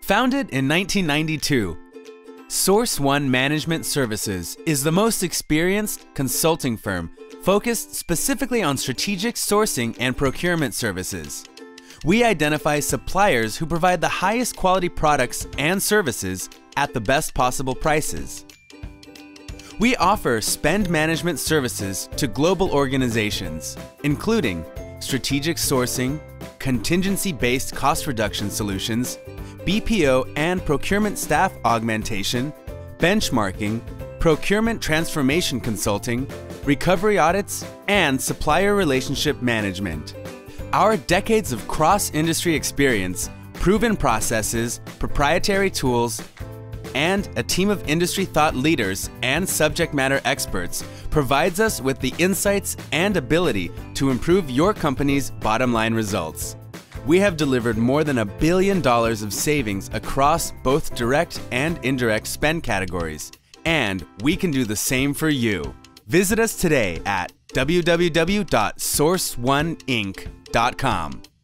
Founded in 1992, Source One Management Services is the most experienced consulting firm focused specifically on strategic sourcing and procurement services. We identify suppliers who provide the highest quality products and services at the best possible prices. We offer spend management services to global organizations, including strategic sourcing, contingency-based cost reduction solutions, BPO and procurement staff augmentation, benchmarking, procurement transformation consulting, recovery audits, and supplier relationship management. Our decades of cross-industry experience, proven processes, proprietary tools, and a team of industry thought leaders and subject matter experts provides us with the insights and ability to improve your company's bottom line results. We have delivered more than $1 billion of savings across both direct and indirect spend categories, and we can do the same for you. Visit us today at www.sourceoneinc.com.